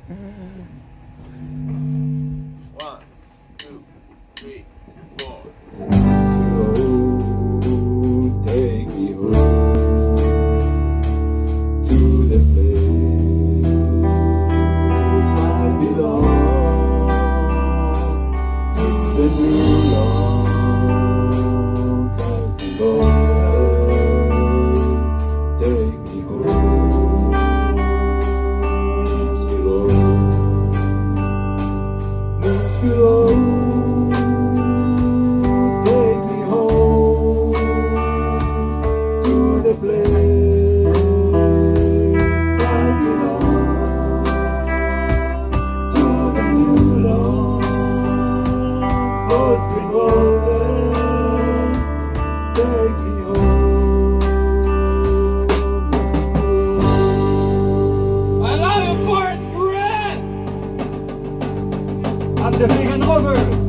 1, 2, 3, 4. Take me home to the place I belong, to the new long casting border. Take me home, Nashville. Take me home to the place I belong, to the new long first revolvers. Take me home. I love you, Forrest Grant! I'm the big and over.